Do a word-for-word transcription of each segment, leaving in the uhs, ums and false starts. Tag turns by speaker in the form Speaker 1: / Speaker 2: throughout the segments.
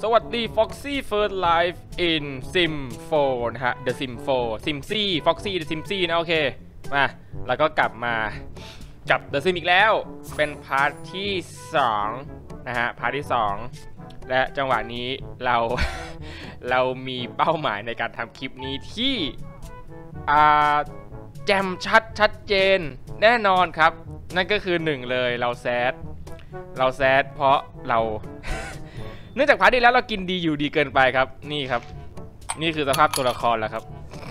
Speaker 1: สวัสดี Foxy First Life in Sim โฟร์ นะฮะ The Sim โฟร์ Simsy Foxy The Simsy นะโอเคมาแล้วก็กลับมากับ The Sim อีกแล้วเป็นพาร์ทที่สองนะฮะพาร์ทที่สองและจังหวะนี้เรา เรามีเป้าหมายในการทำคลิปนี้ที่อ่าแจ่มชัดชัดเจนแน่นอนครับนั่นก็คือหนึ่งเลยเราแซดเราแซดเพราะเรา เนื่องจากพาร์ทที่แล้วเรากินดีอยู่ดีเกินไปครับนี่ครับนี่คือสภาพตัวละครแล้วครับ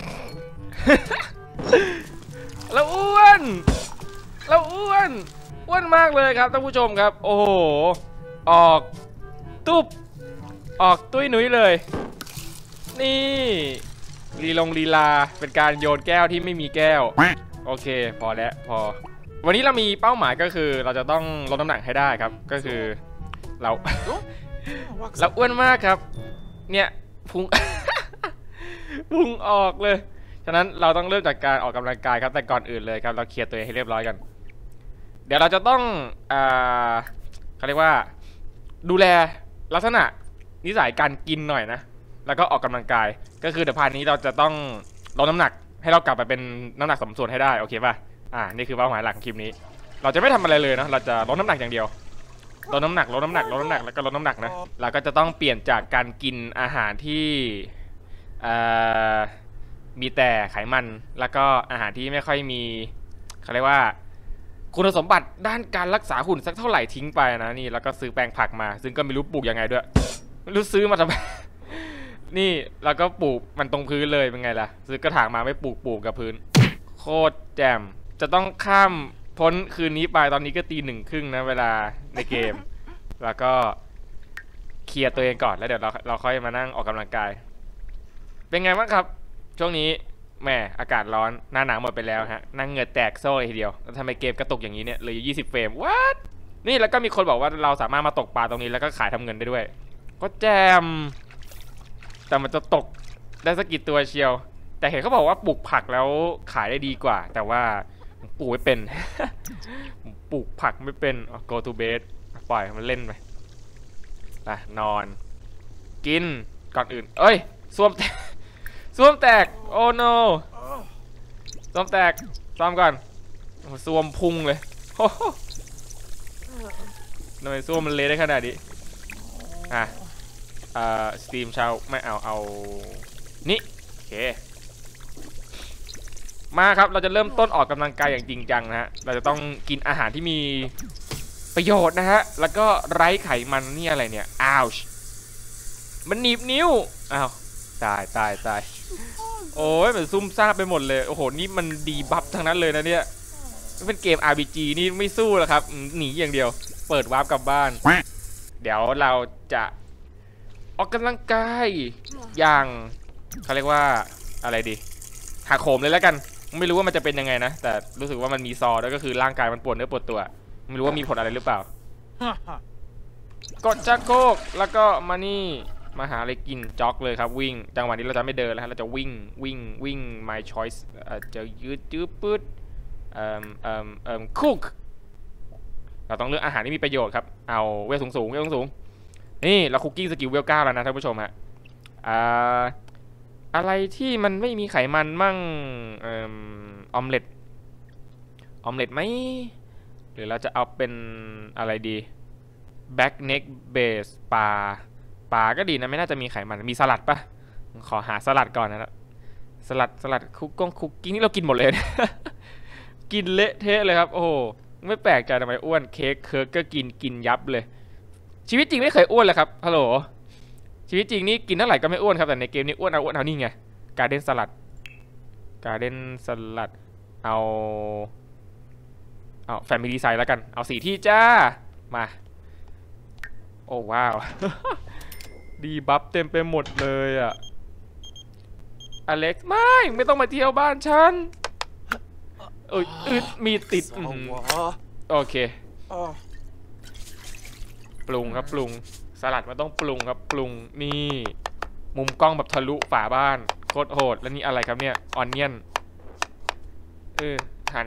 Speaker 1: เราอ้วนเราอ้วนอ้วนมากเลยครับท่านผู้ชมครับโอ้โหออกตุ๊บออกตุ้ยหนุ่ยเลยนี่ลีลงลีลาเป็นการโยนแก้วที่ไม่มีแก้วโอเคพอแล้วพอวันนี้เรามีเป้าหมายก็คือเราจะต้องลดน้ำหนักให้ได้ครับก็คือเรา เราอ้วนมากครับเนี่ยพุง พุงออกเลยฉะนั้นเราต้องเริ่มจากการออกกำลังกายครับแต่ก่อนอื่นเลยครับเราเคลียร์ตัวเองให้เรียบร้อยกันเดี๋ยวเราจะต้องอ่าเขาเรียกว่าดูแลลักษณะนิสัยการกินหน่อยนะแล้วก็ออกกำลังกายก็คือเดี๋ยวพาร์ทนี้เราจะต้องลดน้ำหนักให้เรากลับไปเป็นน้ำหนักสมส่วนให้ได้โอเคป่ะอ่านี่คือเป้าหมายหลักของคลิปนี้เราจะไม่ทำอะไรเลยนะเราจะลดน้ำหนักอย่างเดียวลดน้ำหนักลดน้ำหนักลดน้ำหนักแล้วก็ลดน้ำหนักนะเราก็จะต้องเปลี่ยนจากการกินอาหารที่มีแต่ไขมันแล้วก็อาหารที่ไม่ค่อยมีเขาเรียกว่าคุณสมบัติด้านการรักษาหุ่นสักเท่าไหร่ทิ้งไปนะนี่แล้วก็ซื้อแปลงผักมาซึ่งก็ไม่รู้ปลูกยังไงด้วยไม่รู้ซื้อมาทำไม นี่แล้วก็ปลูกมันตรงพื้นเลยเป็นไงล่ะซื้อกระถางมาไม่ปลูกปลูกกับพื้นโคตรแจ่มจะต้องข้ามพ้นคืนนี้ไปตอนนี้ก็ตีหนึ่งครึ่งนะเวลาในเกม แล้วก็เคลียร์ตัวเองก่อนแล้วเดี๋ยวเราเราค่อยมานั่งออกกำลังกายเป็นไงบ้างครับช่วงนี้แหมอากาศร้อนหน้าหนาวหมดไปแล้วฮะนั่งเหงื่อแตกโซ่ทีเดียวแล้วทำไมเกมกระตุกอย่างนี้เนี่ยเหลืออยู่ยี่สิบเฟรมวัดนี่แล้วก็มีคนบอกว่าเราสามารถมาตกปลาตรงนี้แล้วก็ขายทำเงินได้ด้วยก็แจมแต่มันจะตกได้สักกี่ตัวเชียวแต่เห็นเขาบอกว่าปลูกผักแล้วขายได้ดีกว่าแต่ว่าปลูกไม่เป็น ปลูกผักไม่เป็น go to bed ปล่อยมันเล่นไปไปนอนกินก่อนอื่นเอ้ยส้วมแตกส้วมแตกโอ้ no ส้วมแตกซ้อมก่อนส้วมพุงเลยโอ้ทำไมส้วมมันเละได้ขนาดนี้อ่ะอ่าสตรีมชาวไม่เอาเอานี่โอเคมาครับเราจะเริ่มต้นออกกำลังกายอย่างจริงจังนะฮะเราจะต้องกินอาหารที่มีประโยชน์นะฮะแล้วก็ไร้ไขมันนี่อะไรเนี่ยอ้าวมันหนีบนิ้วอ้าวตายตายตายโอ้ยเหมือนซุ่มซ่าไปหมดเลยโอ้โหนี่มันดีบัฟทั้งนั้นเลยนะเนี่ยเป็นเกม อาร์ พี จี นี่ไม่สู้หรอกครับหนีอย่างเดียวเปิดวาร์ปกลับบ้านเดี๋ยวเราจะออกกำลังกายอย่างเขาเรียกว่าอะไรดีหักโหมเลยแล้วกันไม่รู้ว่ามันจะเป็นยังไงนะแต่รู้สึกว่ามันมีซอด้วยก็คือร่างกายมันปวดเนื้อปวดตัวไม่รู้ว่ามีผลอะไรหรือเปล่ากดชักโครกแล้วก็มานี่มาหาอะไรกินจ็อกเลยครับวิ่งจังหวะนี้เราจะไม่เดินแล้วเราจะวิ่งวิ่งวิ่ง my choice จะยืดจื้อปื๊ดเอ่อเอ่อเอ่อคุกเราต้องเลือกอาหารที่มีประโยชน์ครับเอาเวลสูงสูงเวลสูงสูงนี่เราคุกกิ้งสกิลเวลเก้าแล้วนะท่านผู้ชมฮะอ่าอะไรที่มันไม่มีไขมันมั่งเอ่อออมเล็ตออมเล็ตไหมหรือเราจะเอาเป็นอะไรดีแบ็กเน็กเบสปลาปลาก็ดีนะไม่น่าจะมีไขมันมีสลัดปะขอหาสลัดก่อนนะสลัดสลัดคุกก้งคุกกิ้งนี่เรากินหมดเลย กินเละเทะเลยครับโอ้โหไม่แปลกใจทำไมอ้วนเค้กเคิร์กก็กินกินยับเลยชีวิตจริงไม่เคยอ้วนเลยครับฮัลโหลชีวิตจริงนี่กินเท่าไหร่ก็ไม่อ้วนครับแต่ในเกมนี้อ้วนเอาอ้วนเอานี่ไงการ์เด้นสลัดการ์เด้นสลัดเอาเอาแฟมิลี่ไซส์แล้วกันเอาสีที่จ้ามาโอ้ว้าว ดีบัฟเต็มไปหมดเลยอ่ะอเล็กซ์ไม่ไม่ต้องมาเที่ยวบ้านฉันเอ้ยอึดมีติดโอเคปรุงครับปรุงสลัดมันต้องปรุงครับปรุงนี่มุมกล้องแบบทะลุฝาบ้านโคตรโหดแล้วนี่อะไรครับเนี่ยออนเนียนเออทัน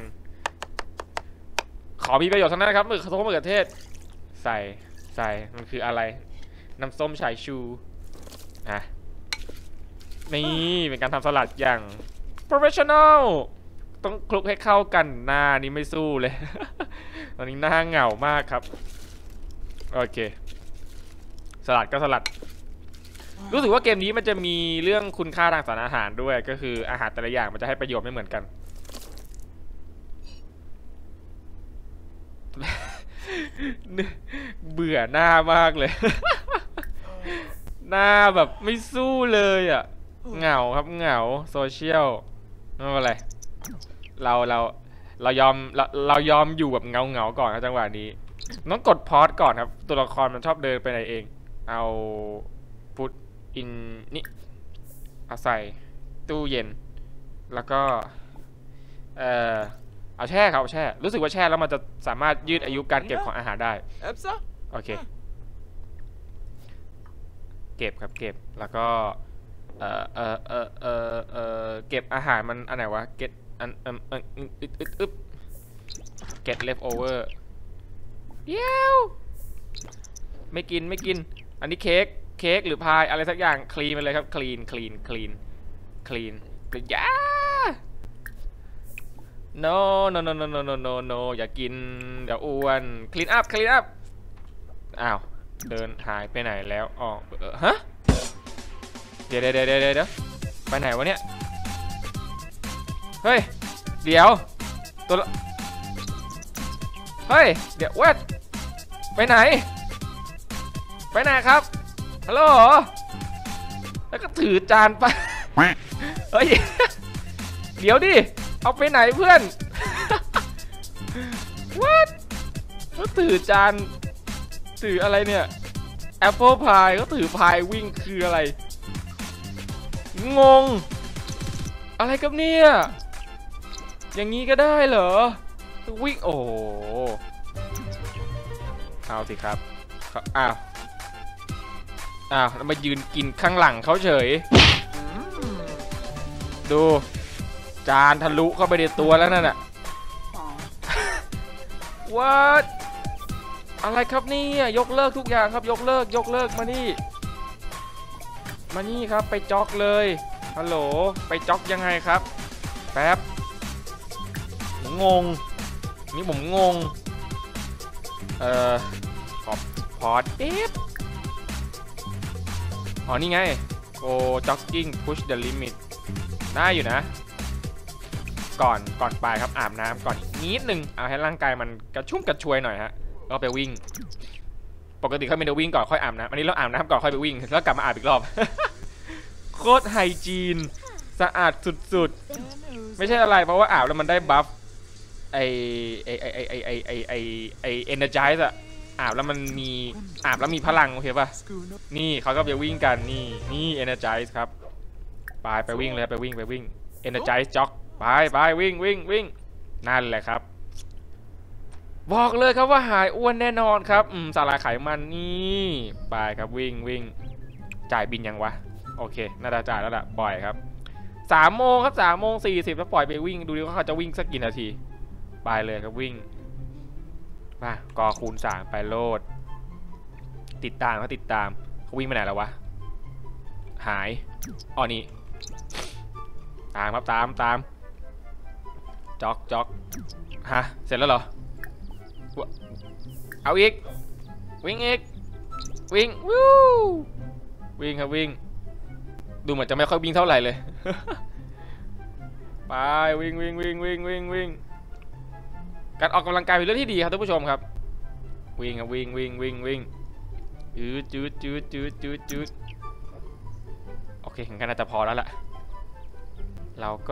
Speaker 1: ขอมีประโยชน์ทั้งนั้นนะครับมือข้าวต้มมะเขือเทศใส่ใส่มันคืออะไรน้ำส้มสายชูอ่ะนี่เป็นการทำสลัดอย่าง professional ต้องคลุกให้เข้ากันหน้านี้ไม่สู้เลย ตอนนี้หน้าเหงามากครับโอเคสลัดก็สลัดรู้สึกว่าเกมนี้มันจะมีเรื่องคุณค่าทางสารอาหารด้วยก็คืออาหารแต่ละอย่างมันจะให้ประโยชน์ไม่เหมือนกัน เบื่อหน้ามากเลย หน้าแบบไม่สู้เลยอ่ะเหงาครับเหงาโซเชียลไม่เป็นไรเราเราเรายอมเราเรายอมอยู่แบบเงาเงาก่อนครับจังหวะนี้ต้องกดพอสก่อนครับตัวละครมันชอบเดินไปไหนเองเอาพุทอินนี่เอาใส่ตู้เย็นแล้วก็เอ่อเอาแช่ครับเอาแช่รู้สึกว่าแช่แล้วมันจะสามารถยืดอายุการเก็บของอาหารได้โอเคเก็บครับเก็บแล้วก็เอ่อเอ่อเอ่อเอ่อเอ่อเก็บอาหารมันอันไหนวะเก็บอันเอ่อเอ่ออึดอึดอึด get leftover เดี๋ยวไม่กินไม่กินอันนี้เค้กเค้กหรือพายอะไรสักอย่างคลีนไปเลยครับคลีนคลีนคลีนคลีนอย่า no no no no no no no no อย่ากินเดี๋ยวอ้วน clean up clean up อ้าวเดินหายไปไหนแล้วอ๋อเออฮะเดี๋ยวเดี๋ยวเดี๋ยวเดี๋ยวไปไหนวะเนี่ยเฮ้ยเดี๋ยวตัวเฮ้ยเดี๋ยวเวทไปไหนไปไหนครับฮัลโหลแล้วก็ถือจานไปเฮ้ยเดี๋ยวดิเอาไปไหนเพื่อน what ก็ถือจานถืออะไรเนี่ยแอปเปิลพายก็ถือพายวิ่งคืออะไรงงอะไรกับเนี่ยอย่างนี้ก็ได้เหรอวิ่งโอ้เอาสิครับอ้าวอ้าวแล้วมายืนกินข้างหลังเขาเฉยดูจานทะลุเข้าไปในตัวแล้วนั่นน่ะ what อะไรครับนี่ยกเลิกทุกอย่างครับยกเลิกยกเลิกมานี่มานี่ครับไปจ็อกเลยฮัลโหลไปจ็อกยังไงครับแป๊บงงนี่ผมงงเอ่อขอพอดเอ๊ะอ๋อนี่ไง go jogging push the limit ได้อยู่นะก่อนก่อนไปครับอาบน้ำก่อนนิดนึงเอาให้ร่างกายมันกระชุ่มกระชวยหน่อยฮะก็ไปวิ่งปกติเขาไม่ได้วิ่งก่อนค่อยอาบน้ำอันนี้เราอาบน้ำก่อนค่อยไปวิ่งแล้วกลับมาอาบอีกรอบ โคตรไฮจีนสะอาดสุดๆไม่ใช่อะไรเพราะว่าอาบแล้วมันได้บัฟไอไอไอไอไอไอไอไอเอเนอร์ไจส์อะอาบแล้วมันมีอาบแล้วมีพลังโอเคป่ะนี่เขาก็ไปวิ่งกันนี่นี่เอเนอร์ไจส์ครับไปไปวิ่งเลยไปวิ่งไปวิ่งเอเนอร์ไจส์จ็อกไปไปวิ่งวิ่งวิ่งนั่นแหละครับบอกเลยครับว่าหายอ้วนแน่นอนครับอืมสาหร่ายไขมันนี่ไปครับวิ่งวิ่งจ่ายบินยังวะโอเคน่าจะจ่ายแล้วล่ะปล่อยครับสามโมงครับสามโมงสี่สิบแล้วปล่อยไปวิ่งดูดิว่าเขาจะวิ่งสักกี่นาทีไปเลยครับวิ่งมากอคูณสามไปโลดติดตามเขาติดตามเขาวิ่งไปไหนแล้ววะหายอ๋อนี่ตามครับตามตามจ็อกจ็อกฮะเสร็จแล้วเหรอเอาอีกวิ่งอีกวิ่งวู้วิ่งครับวิ่งดูเหมือนจะไม่ค่อยวิ่งเท่าไหร่เลย ไปวิ่งวิ่งวิ่งวิ่งวิ่งวิ่งการออกกำลังกายเป็นเรื่องที่ดีครับท่านผู้ชมครับวิ่งครับวิ่งวิ่งวิ่งวิ่งจืดจืดจืดจืดจืดจืดโอเคงั้นน่าจะพอแล้วล่ะเราก็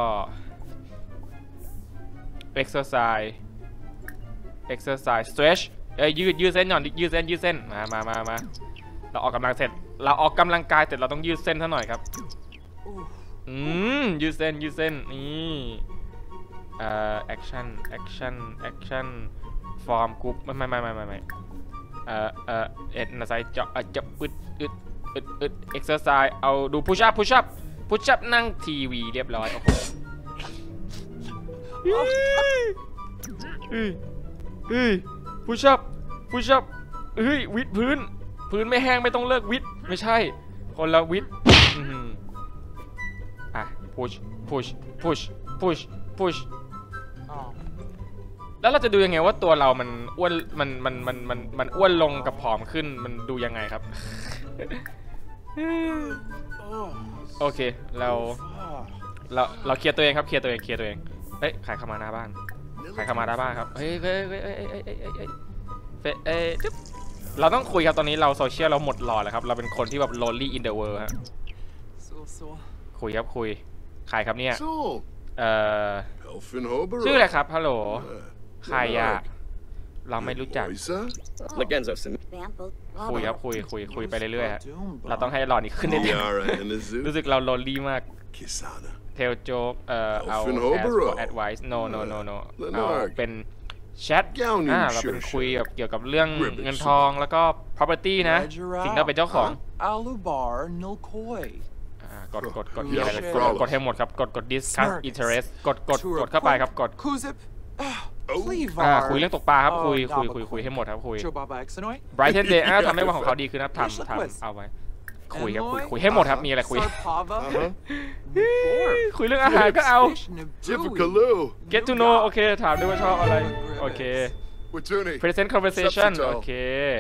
Speaker 1: exercise exercise stretch เอ้ยยืดยืดเส้นหน่อยยืดเส้นยืดเส้นมามามามาเราออกกำลังเสร็จเราออกกำลังกายเสร็จเราต้องยืดเส้นซะหน่อยครับอืมยืดเส้นยืดเส้นนี่เอ่อ action action action form group ไม่ไม่ไม่ไม่ไม่ไม่เอ่อเอ่อเอ็ดนะไซเจาะจะอึดอึดอึดอึด exercise เอาดู push up push up push up นั่งทีวีเรียบร้อยโอ้โหเฮ้ยเฮ้ย push up push up เฮ้ยวิดพื้นพื้นไม่แห้งไม่ต้องเลิกวิทย์ไม่ใช่คนละวิทย์อ่ะ push push push push push แล้วเราจะดูยังไงว่าตัวเรามันอ้วนมันมันมันมันมันอ้วนลงกับผอมขึ้นมันดูยังไงครับ โอเคเราเราเราเคลียร์ตัวเองครับเคลียร์ตัวเองเคลียร์ตัวเองเฮ้ยใครเข้ามาหน้าบ้านใครเข้ามาหน้าบ้านครับเฮ้ยเฮ้ยเฮ้ยเฮ้ยเฮ้ยเฮ้ยเฮ้ยเฮ้ยเฮ้ยเฮ้ยเราต้องคุยครับตอนนี้เราโซเชียลเราหมดหลอดแล้วครับเราเป็นคนที่แบบ lonely in the world ฮะคุยครับคุยใครครับเนี่ยเอ่อชื่ออะไรครับฮัลโหลใครอะเราไม่รู้จักคุยครับคุยคุยคุยไปเรื่อยๆฮะเราต้องให้หลอดนี้ขึ้นเรื่อยๆรู้สึกเรา lonely มากเทลโจ๊กเอ่อเอา ask for advice no no no no เอาเป็นแชทอ่าเราเป็นคุยแบบเกี่ยวกับเรื่องเงินทองแล้วก็ property นะสิ่งที่เราเป็นเจ้าของกดกดกดอะไรกดกดให้หมดครับกดกด discuss interest กดกดกดเข้าไปครับกดอ่าคุยเรื่องตกปลาครับคุยคุยคุยคุยให้หมดครับคุย Brighten Day อ่าทำให้วันของเขาดีขึ้นครับทำทำเอาไว้คุยครับคุยคุยให้หมดครับมีอะไรคุยคุยเรื่องอาหารก็เอา Get to know โอเคถามด้วยว่าชอบอะไรโอเค Present conversation โอเค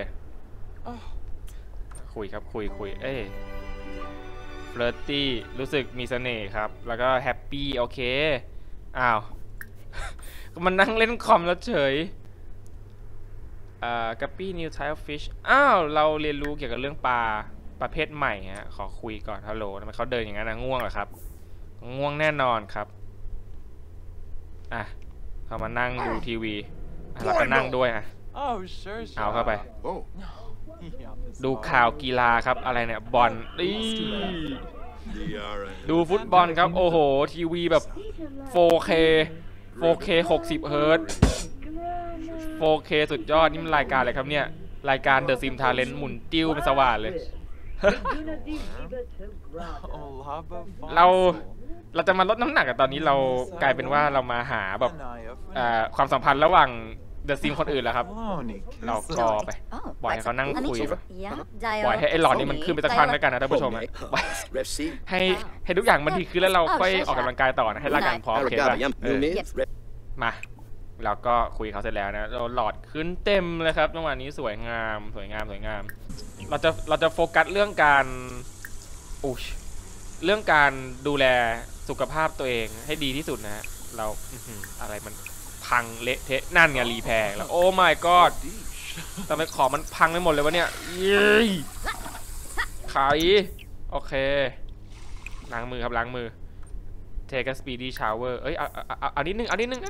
Speaker 1: คุยครับคุยคุยเอ้flirty รู้สึกมีเสน่ห์ครับแล้วก็ happy โอเคอ้าวมันนั่งเล่นคอมแล้วเฉยอ่า Guppy new type of fish อ้าวเราเรียนรู้เกี่ยวกับเรื่องปลาประเภทใหม่ฮะขอคุยก่อนฮัลโหลทำไมเขาเดินอย่างนั้นนะง่วงเหรอครับง่วงแน่นอนครับอ่ะเขามานั่งดูทีวีเราก็นั่งด้วยอ่ะเอาเข้าไปดูข่าวกีฬาครับอะไรเนี่ยบอลดูฟุตบอลครับโอ้โหทีวีแบบ โฟร์เค โฟร์เค หกสิบ เฮิร์ตซ์ โฟร์เค สุดยอดนี่มันรายการอะไรครับเนี่ยรายการ The Sim Talent หมุนติ้วเป็นสว่านเลยเราเราจะมาลดน้ำหนักกันตอนนี้เรากลายเป็นว่าเรามาหาแบบความสัมพันธ์ระหว่างเดอะซิมคนอื่นแล้วครับเราก็ไปปล่อยให้เขานั่งคุยปล่อยให้ไอ้หลอดนี้มันขึ้นไปสักพักแล้วกันนะท่านผู้ชมให้ให้ทุกอย่างมันดีขึ้นแล้วเราค่อยออกกำลังกายต่อนะให้ร่างกายพร้อมโอเคป่ะมาเราก็คุยเขาเสร็จแล้วนะเราหลอดขึ้นเต็มเลยครับจังหวะนี้สวยงามสวยงามสวยงามเราจะเราจะโฟกัสเรื่องการอุ้ยเรื่องการดูแลสุขภาพตัวเองให้ดีที่สุดนะฮะเราอะไรมันพังเละเทะนั่นไงรีแพร์แล้วโอ้ my god ทำไมของมันพังไปหมดเลยวะเนี่ยยี่ไขโอเคล้างมือครับล้างมือ take a speedy shower เอ้ยเอาเอาเอานิดนึงเอานิดนึง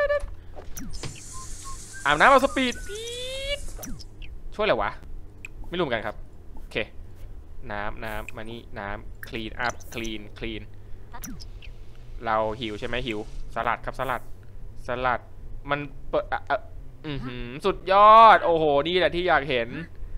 Speaker 1: อาบน้ำเอาสปีดช่วยอะไรวะไม่รู้เหมือนกันครับโอเคน้ำน้ำมานี่น้ำ clean up clean clean เราหิวใช่ไหมหิวสลัดครับสลัดสลัดมันเปิดอ่ะอือหือสุดยอดโอ้โหนี่แหละที่อยากเห็น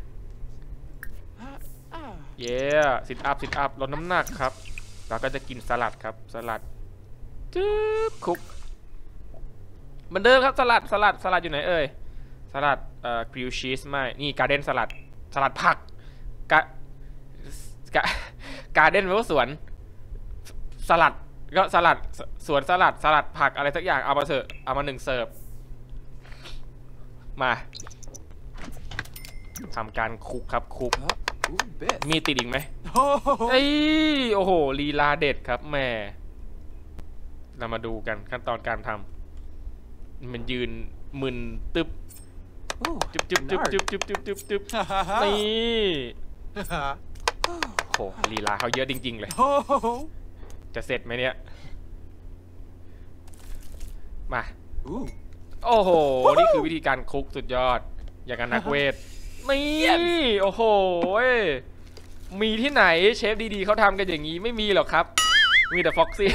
Speaker 1: เย้ซิทอัพซิทอัพลดน้ำหนักครับเราก็จะกินสลัดครับสลัดจึ๊บคุกเหมือนเดิมครับสลัดสลัดสลัดอยู่ไหนเอ่ยสลัดเอ่อกริลชีสไม่นี่การ์เด้นสลัดสลัดผักกะกะการ์เด้นแปลว่าสวนสลัดก็สลัดสวนสลัดสลัดผักอะไรสักอย่างเอามาเสิร์ฟเอามาหนึ่งเสิร์ฟมาทำการคลุกครับคลุกมีติดอีกไหมไอ้โอ้โหลีลาเด็ดครับแม่เรามาดูกันขั้นตอนการทำมันยืนมึนตึ๊บจุ๊บจุ๊บจุ๊บจุ๊บจุ๊บจุ๊บจุ๊บจุ๊บนี่โหลีลาเขาเยอะจริงๆเลยจะเสร็จไหมเนี่ยมาโอ้โหนี่คือวิธีการคลุกสุดยอดอย่างกับนักเวทนี่โอ้โหมีที่ไหนเชฟดีๆเขาทำกันอย่างนี้ไม่มีหรอกครับมีแต่ฟ็อกซี่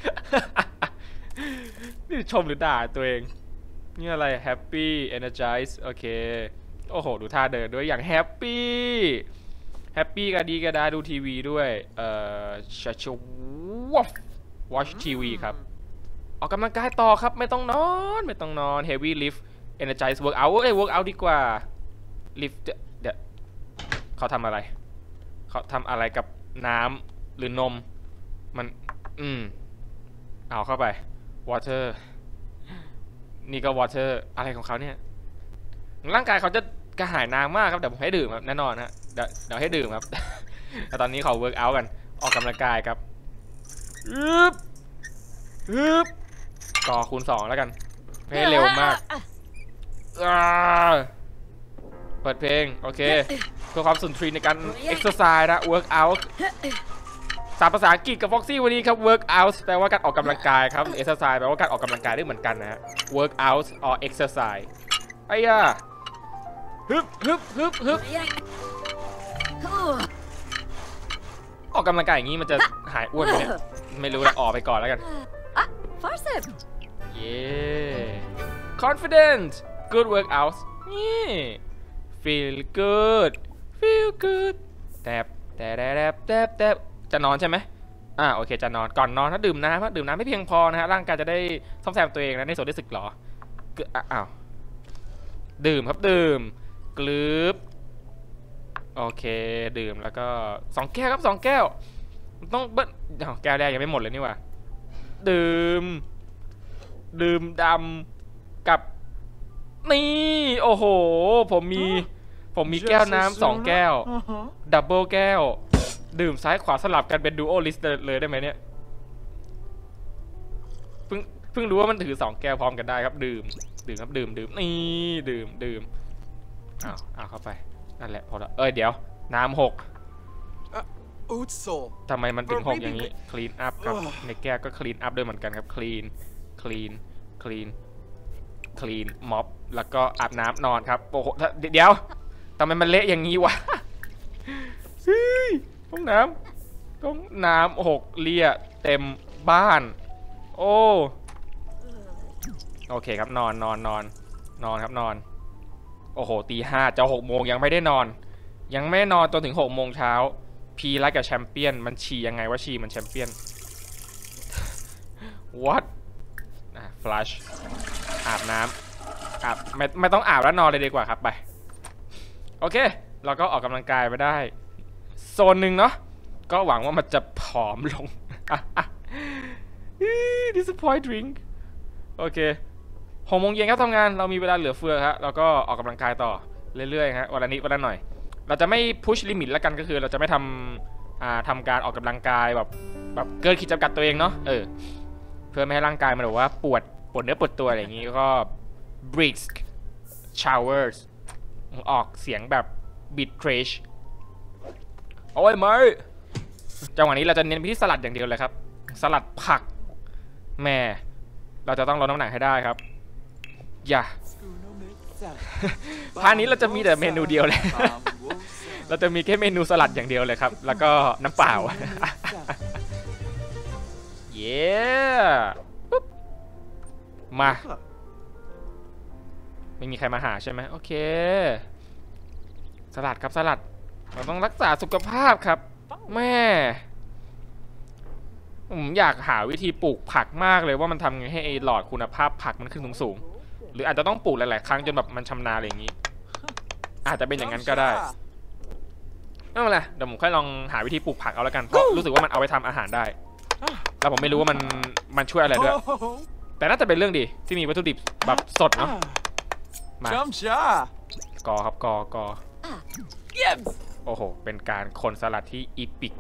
Speaker 1: นี่ชมหรือด่าตัวเองนี่อะไร Happy Energize โอเคโอ้โหดูท่าเดินด้วยอย่างแฮปปี้แฮปปี้ก็ดีก็ได้ดูทีวีด้วยเอ่อชัชวอฟ watch ทีวีครับออกกำลังกายต่อครับไม่ต้องนอนไม่ต้องนอน heavy lift energize work out เอ้ย work out ดีกว่า lift เดี๋ยวเขาทำอะไรเขาทำอะไรกับน้ำหรือนมมันอืมเอาเข้าไป water นี่ก็ water อะไรของเขาเนี่ยร่างกายเขาจะกระหายน้ำมากครับเดี๋ยวผมให้ดื่มครับแน่นอนฮะเดี๋ยวเดี๋ยวให้ดื่มครับ แต่ตอนนี้เขา work out กันออกกำลังกายครับฮึบฮึบต่อคูณสองแล้วกันให้เร็วมากเปิดเพลงโอเคเพื่อความสุนทรีในการ exercise นะ work out สามภาษาอังกฤษกับ Foxy วันนี้ครับ work out แปลว่าการออกกำลังกายครับ exercise แปลว่าการออกกำลังกายได้เหมือนกันนะฮะ work out or exercise ไอ้ย่าฮึบฮึบฮึบฮึบออกกำลังกายอย่างนี้มันจะหายอ้วนไหมเนี่ยไม่รู้ละออกไปก่อนแล้วกันเย้ confident good workout นี่ feel good feel good แทบแทบแทบแทบแทบจะนอนใช่ไหมอ่าโอเคจะนอนก่อนนอนถ้าดื่มน้ำถ้าดื่มน้ำไม่เพียงพอนะฮะร่างกายจะได้ซ่อมแซมตัวเองนะในส่วนที่สึกหรออ้าวดื่มครับดื่มกลืบโอเคดื่มแล้วก็สองแก้วครับสองแก้วต้องเบิ้ลแก้วแรกยังไม่หมดเลยนี่หว่าดื่มดื่มดำกับนี่โอ้โหผมมีผมมีแก้วน้ำสองแก้วดับเบิลแก้วดื่มซ้ายขวาสลับกันเป็นดูโอลิสต์เลยได้ไหมเนี่ยเพิ่งเพิ่งรู้ว่ามันถือสองแก้วพร้อมกันได้ครับดื่มดื่มครับดื่มดื่มนี่ดื่มดื่มอ้าวอ้าวเข้าไปนั่นแหละพอละเอ้ยเดี๋ยวน้ำหกทำไมมันถึงหกอย่างนี้คลีนอัพครับในแก้วก็คลีนอัพด้วยเหมือนกันครับคลีนคลีนคลีนคลีนม็อบแล้วก็อาบน้ำนอนครับโอ้โหเดี๋ยวทำไมมันเละอย่างนี้วะห้องน้ำห้องน้ำหกเลี่ยเต็มบ้านโอ้โอเคครับนอนนอนนอนนอนครับนอนโอ้โหตีห้าจะหกโมงยังไม่ได้นอนยังไม่นอนจนถึงหกโมงเช้าพีไลค์กับแชมเปี้ยนมันฉี่ยังไงว่าฉี่มันแชมเปี้ยน what อ่ะ flush อาบน้ำอาบไม่ไม่ต้องอาบแล้วนอนเลยดีกว่าครับไปโอเคเราก็ออกกำลังกายไปได้โซนหนึ่งเนาะก็หวังว่ามันจะผอมลง disappoint drink โอเคหกโมงเย็นครับทำงานเรามีเวลาเหลือเฟือครับเราก็ออกกำลังกายต่อเรื่อยๆฮะวันละนิดวันละหน่อยเราจะไม่พุชลิมิตแล้วกันก็คือเราจะไม่ทำอ่าทำการออกกำลังกายแบบแบบเกินขีดจำกัดตัวเองเนาะเออเพื่อไม่ให้ร่างกายมันแบบว่าปวดปวดเนื้อปวดตัวอะไรอย่างนี้ก็ brisk showers ออกเสียงแบบ bit crash โอ้ยไม่จังหวะนี้เราจะเน้นไปที่สลัดอย่างเดียวเลยครับสลัดผักแม่เราจะต้องลดน้ำหนักให้ได้ครับอย่าพาร์ทนี้เราจะมีแต่เมนูเดียวเลย เราจะมีแค่เมนูสลัดอย่างเดียวเลยครับแล้วก็น้ำเปล่า เย้ปุ๊บมาไม่มีใครมาหาใช่ไหมโอเคสลัดครับสลัดเราต้องรักษาสุขภาพครับแม่ผมอยากหาวิธีปลูกผักมากเลยว่ามันทำไงให้ไอหลอดคุณภาพผักมันขึ้นสูงๆหรืออาจจะต้องปลูกหลายๆครั้งจนแบบมันชำนาญอะไรอย่างนี้อาจจะเป็นอย่างนั้นก็ได้นั่นแหละเดี๋ยวผมค่อยลองหาวิธีปลูกผักเอาแล้วกันเพราะรู้สึกว่ามันเอาไปทำอาหารได้แล้วผมไม่รู้ว่ามันมันช่วยอะไรด้วยแต่น่าจะเป็นเรื่องดีที่มีวัตถุดิบแบบสดเนาะมากอครับกอกอโอ้โหเป็นการคนสลัดที่อีพิก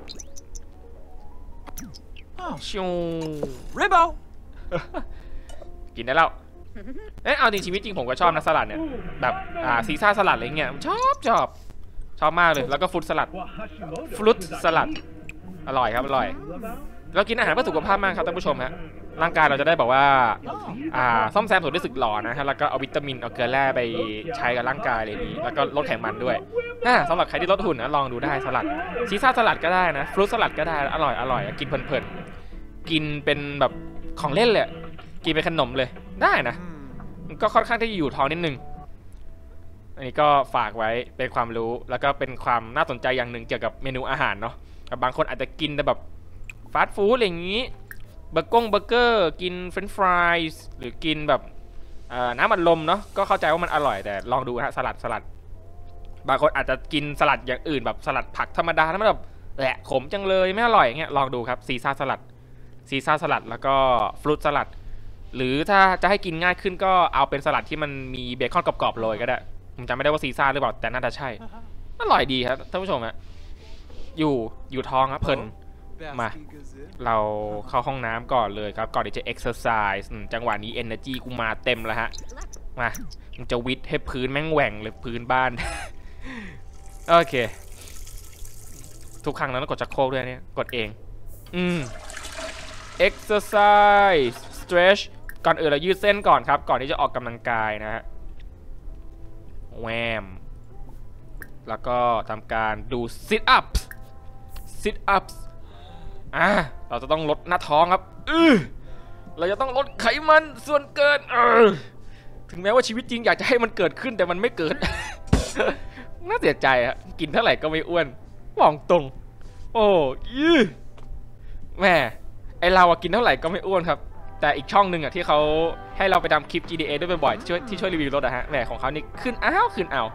Speaker 1: ชิวริบกินได้แล้วเอ๊ะเอาจริงชีวิตจริงผมก็ชอบนะสลัดเนี่ยแบบอ่าซีซ่าสลัดอะไรเงี้ยชอบชอบชอบมากเลยแล้วก็ฟรุตสลัดฟรุตสลัดอร่อยครับอร่อยเรากินอาหารเพื่อสุขภาพมากครับท่านผู้ชมฮะร่างกายเราจะได้บอกว่าอ่าซ่อมแซมส่วนที่สึกหล่อนะฮะแล้วก็เอาวิตามินเอาเกลือแร่ไปใช้กับร่างกายอะไรนี้แล้วก็ลดไขมันด้วยอ่าสำหรับใครที่ลดหุ่นนะลองดูได้สลัดซีซ่าสลัดก็ได้นะฟรุตสลัดก็ได้อร่อยอร่อยกินเพลินๆกินเป็นแบบของเล่นเลยกินเป็นขนมเลยได้นะก็ค่อนข้างที่จะอยู่ท้องนิดนึงอันนี้ก็ฝากไว้เป็นความรู้แล้วก็เป็นความน่าสนใจอย่างหนึ่งเกี่ยวกับเมนูอาหารเนาะบางคนอาจจะกินแต่แบบฟาสต์ฟู้ดอะไรอย่างนี้เบอร์กงเบอร์เกอร์กินเฟรนช์ฟรายส์หรือกินแบบน้ำอัดลมเนาะก็เข้าใจว่ามันอร่อยแต่ลองดูฮะสลัดสลัดบางคนอาจจะกินสลัดอย่างอื่นแบบสลัดผักธรรมดาแล้วมันแบบแหละขมจังเลยไม่อร่อยอย่างเงี้ยลองดูครับซีซ่าสลัดซีซ่าสลัดแล้วก็ฟรุตสลัดหรือถ้าจะให้กินง่ายขึ้นก็เอาเป็นสลัดที่มันมีเบคอนกรอบๆโรยก็ได้ผมจำไม่ได้ว่าซีซ่าหรือเปล่าแต่น่าจะใช่อร่อยดีครับท่านผู้ชมฮะอยู่อยู่ท้องครับเพลินมาเราเข้าห้องน้ำก่อนเลยครับก่อนที่จะเอ็กซ์เซอร์ไซส์จังหวะนี้ energy กูมาเต็มแล้วฮะมามันจะวิดให้พื้นแม่งแหว่งเลยพื้นบ้าน โอเคทุกครั้งเราต้องกดชักโครกด้วยเนี่ยกดเองอืม exercise stretch ก่อนอื่นเรายืดเส้นก่อนครับก่อนที่จะออกกำลังกายนะฮะแวมแล้วก็ทำการดู sit ups sit ups อ่ะเราจะต้องลดหน้าท้องครับอือเราจะต้องลดไขมันส่วนเกินเออถึงแม้ว่าชีวิตจริงอยากจะให้มันเกิดขึ้นแต่มันไม่เกิด น่าเสียใจอะกินเท่าไหร่ก็ไม่อ้วนมองตรงโอ้ยื้อแม่ไอเราอะกินเท่าไหร่ก็ไม่อ้วนครับแต่อีกช่องหนึ่งอะที่เขาให้เราไปทำคลิป จี ดี เอ ด้วยบ่อยๆที่ช่วยที่ช่วยรีวิวรถอะฮะแม่ของเขานี่ขึ้นอ้าวขึ้นเอา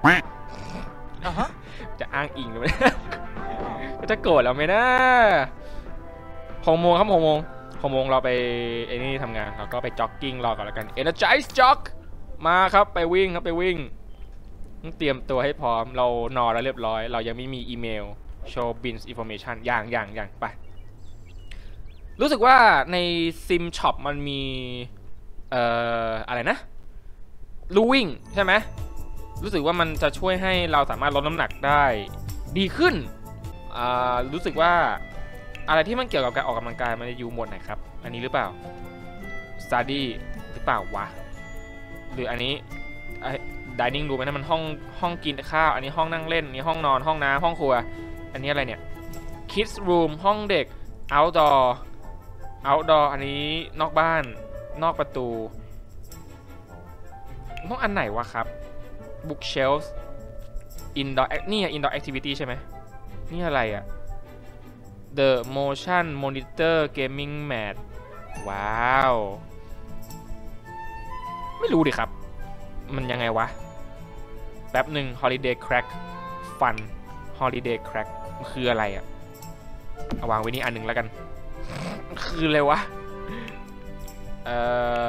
Speaker 1: จะอ้างอิงเลยก็จะโกรธเราไหมนะหกโมงครับหกโมงหกโมงเราไปไอ้นี่ทำงานเราก็ไปจ็อกกิ้งรอก่อนแล้วกัน Energize Jog มาครับไปวิ่งครับไปวิ่งต้องเตรียมตัวให้พร้อมเรานอนแล้วเรียบร้อยเรายังไม่มีอีเมล show bins information อย่างอย่างอย่างไปรู้สึกว่าในซิมช็อปมันมีเอ่ออะไรนะลู่วิ่งใช่ไหมรู้สึกว่ามันจะช่วยให้เราสามารถลดน้ำหนักได้ดีขึ้นอ่ารู้สึกว่าอะไรที่มันเกี่ยวกับการออกกำลังกายมันจะอยู่หมวดไหนครับอันนี้หรือเปล่า study หรือเปล่าวะหรืออันนี้dining room ไหมนะมันห้องห้องกินข้าวอันนี้ห้องนั่งเล่นนี่ห้องนอนห้องน้ำห้องครัวอันนี้อะไรเนี่ย kids room ห้องเด็ก outdoor outdoor อันนี้นอกบ้านนอกประตูห้องอันไหนวะครับ bookshelves indoor นี่ indoor activity ใช่ไหมนี่อะไรอะ the motion monitor gaming mat ว้าวไม่รู้ดิครับมันยังไงวะแป๊บหนึ่ง holiday crack fun holiday crack มันคืออะไรอะเอาวางไว้นี่อันหนึ่งแล้วกันคืออะไรวะเอ่อ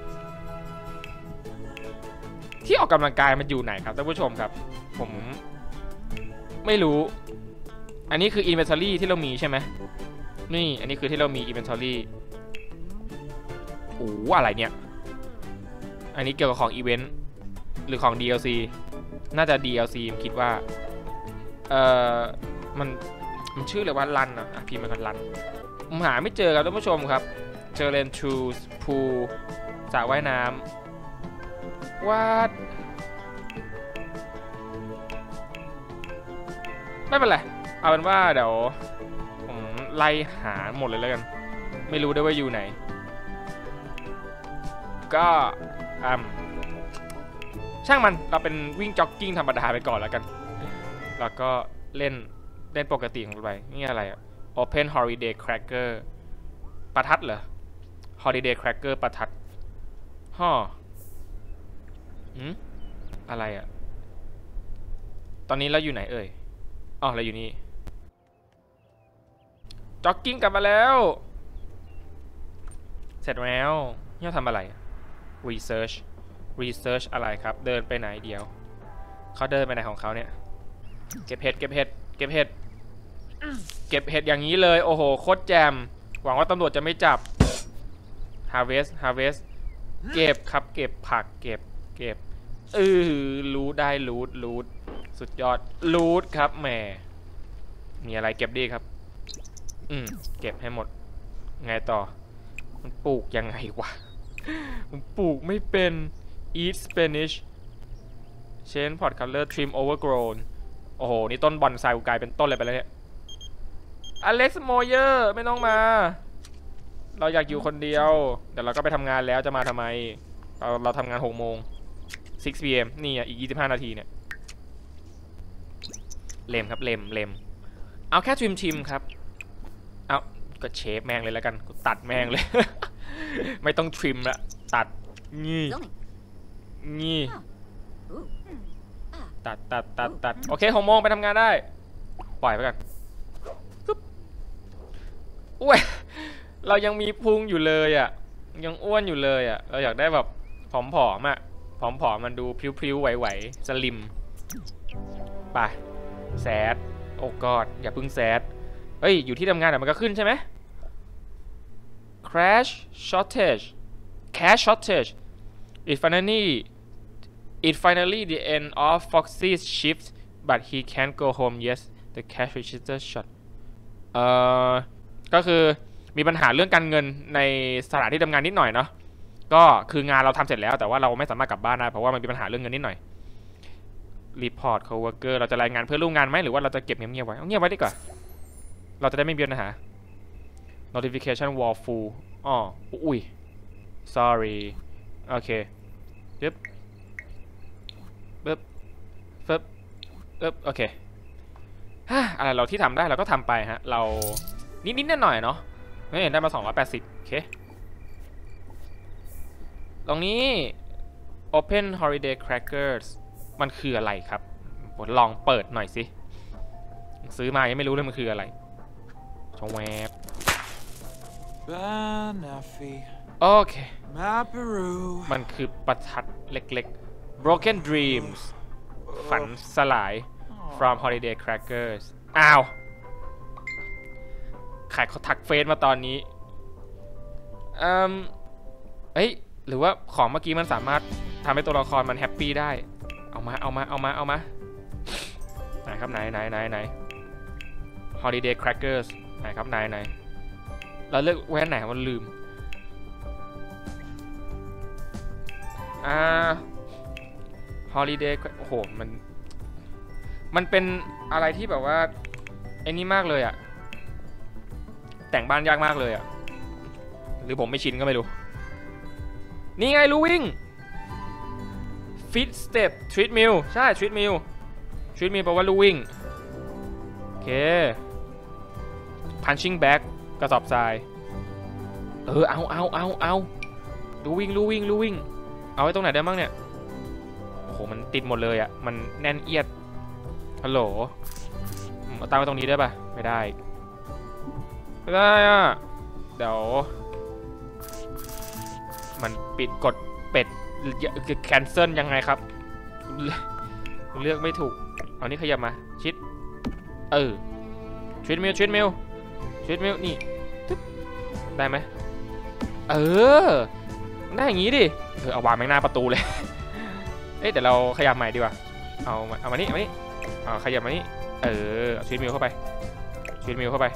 Speaker 1: ที่ออกกำลังกายมันอยู่ไหนครับท่านผู้ชมครับผมไม่รู้อันนี้คือ inventory ที่เรามีใช่ไหมนี่อันนี้คือที่เรามี inventory โอ้อะไรเนี่ยอันนี้เกี่ยวกับของอีเวนต์หรือของ ดี แอล ซี น่าจะ ดี แอล ซี ผมคิดว่าเอ่อมันมันชื่ออะไรว่ารันอ่ะพิมพ์มากันรันผมหาไม่เจอครับท่านผู้ชมครับเจอเลนทูสพูสระว่ายน้ำวาดไม่เป็นไรเอาเป็นว่าเดี๋ยวผมไล่หาหมดเลยแล้วกันไม่รู้ได้ว่าอยู่ไหนก็อืมช่างมันเราเป็นวิ่งจ็อกกิ้งธรรมดาไปก่อนแล้วกันแล้วก็เล่นเล่นปกติของเราไปนี่อะไรอะ Open Holiday Cracker ประทัดเหรอ Holiday Cracker ประทัดฮ่ออืมอะไรอะตอนนี้เราอยู่ไหนเอ่ยอ๋อเราอยู่นี่จ็อกกิ้งกลับมาแล้วเสร็จแล้วนี่เราทำอะไร Research Research อะไรครับเดินไปไหนเดียวเขาเดินไปไหนของเขาเนี่ยเก็บเห็ดเก็บเห็ดเก็บเห็ดเก็บเห็ดอย่างนี้เลยโอ้โหโคตรแจมหวังว่าตำรวจจะไม่จับ Harvest Harvest เก็บครับเก็บผักเก็บเก็บเออรูทได้รูทรูทสุดยอดรูทครับแหมมีอะไรเก็บดีครับอืมเก็บให้หมดไงต่อมันปลูกยังไงวะมันปลูกไม่เป็น eat Spanish change pot color trim overgrown โอ้โหนี่ต้นบอนไซกูกลายเป็นต้นอะไรไปแล้วเนี่ยอเล็กซ์โมเยอร์ไม่ต้องมาเราอยากอยู่คนเดียวเดี๋ยวเราก็ไปทำงานแล้วจะมาทำไมเราเราทำงานหกโมง หก พี เอ็ม นี่อ่ะอีกยี่สิบห้านาทีเนี่ยเล็มครับเล็มเล็มเอาแค่ทริมทิมครับเอาก็เชฟแม่งเลยแล้วกันกูตัดแม่งเลย ไม่ต้องทริมละตัดงี้งี้ตัดตัดตัดตัดโอเคหกโมงไปทำงานได้ปล่อยไปกันอ้วนเรายังมีพุงอยู่เลยอ่ะยังอ้วนอยู่เลยอ่ะเราอยากได้แบบผอมๆอ่ะผอมๆมันดูพริ้วๆไหวๆสลิมไปแซดโอ้กอดอย่าพึ่งแซดเฮ้ยอยู่ที่ทำงานแต่มันก็ขึ้นใช่ไหม crash shortage cash shortage it finally it finally the end of Foxy's shift but he can't go home yes the cash register shut เอ่อก็คือมีปัญหาเรื่องการเงินในสถานที่ทำงานนิดหน่อยเนาะก็คืองานเราทำเสร็จแล้วแต่ว่าเราไม่สามารถกลับบ้านได้เพราะว่ามันมีปัญหาเรื่องเงินนิดหน่อย report coworker เราจะรายงานเพื่อนร่วมงานไหมหรือว่าเราจะเก็บเงียบๆไว้เอาเงียบไว้ดีกว่าเราจะได้ไม่มีปัญหา notification wall full อ๋ออุ้ย sorry โอเคปึ๊บปึ๊บปึ๊บปึ๊บโอเคอะไรเราที่ทำได้เราก็ทำไปฮะเรานิดๆหน่อยๆเนาะนี่ได้มาสองร้อยแปดสิบโอเคตรงนี้ Open Holiday Crackers มันคืออะไรครับผมลองเปิดหน่อยสิซื้อมายังไม่รู้เลยมันคืออะไรชงแวบโอเคมันคือประทัดเล็กๆ Broken Dreams ฝันสลาย from Holiday Crackers อ้าวใครเขาทักเฟซมาตอนนี้อืมเอ้ยหรือว่าของเมื่อกี้มันสามารถทำให้ตัวละครมันแฮปปี้ได้เอามาเอามาเอามาเอามาไหนครับไหนไหนไหนไหน Holiday Crackers ไหนครับไหนไหนเราเลือกแว่นไหนมันลืมอ่า Holiday โอ้โหมันมันเป็นอะไรที่แบบว่าไอ้นี่มากเลยอะแต่งบ้านยากมากเลยอะหรือผมไม่ชินก็ไม่รู้นี่ไงลูวิ่ง Fit Step Treat Meal ใช่ Treat Meal Treat Meal แปลว่าลูวิ่งโอเค Punching Bag กระสอบทรายเออเอาเอาเอาเอาลูวิ่งลูวิ่งลูวิ่งเอาไว้ตรงไหนได้บ้างเนี่ยโอ้โหมันติดหมดเลยอะมันแน่นเอียดฮัลโหลเอาตั้งไว้ตรงนี้ได้ปะไม่ได้ไม่ได้อะเดี๋ยวมันปิดกดเป็ดแคนเซิลยังไงครับเลือกไม่ถูกเอานี่ขยับมาชิดเออชิดมิลชิดมิลชิดมิลนี่ได้ไหมเออได้อย่างงี้ดิเออเอาวางแม่งหน้าประตูเลยเอ๊ะเดี๋ยวเราขยับใหม่ดีกว่าเอาเอามานี่เอามานี่เอาขยับมานี่เออชิดมิลเข้าไปชิดมิลเข้าไป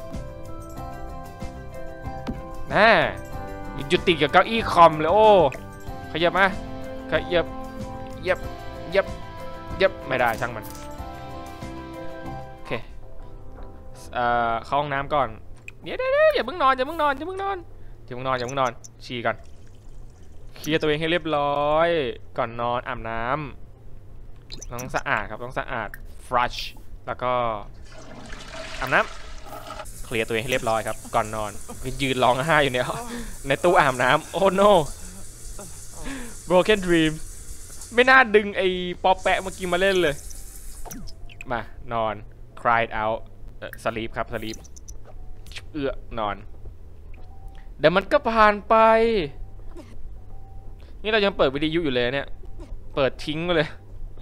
Speaker 1: น่าหยุดติดกับเก้าอี้คอมเลยโอ้ขยับมาขยับยับยับยับไม่ได้ช่างมันโอเคเอ่อเข้าห้องน้ำก่อนเดี๋ยวเดี๋ยวอย่าเพิ่งนอนอย่าเพิ่งนอนอย่าเพิ่งนอนอย่าเพิ่งนอนอย่าเพิ่งนอนฉี่ก่อนเคลียร์ตัวเองให้เรียบร้อยก่อนนอนอาบน้ำต้องสะอาดครับต้องสะอาด flush แล้วก็อาบน้ำเคลียร์ตัวเองให้เรียบร้อยครับก่อนนอนยืนร้องไห้อยู่เนี่ยในตู้อาบน้ำโอ้ no Broken Dream ไม่น่าดึงไอ้ป๊อปแปะเมื่อกี้มาเล่นเลยมานอน cried out สลีปครับสลีปเอื้อนอนเดี๋ยวมันก็ผ่านไปนี่เรายังเปิดวิทยุอยู่เลยเนี่ยเปิดทิ้งไปเลย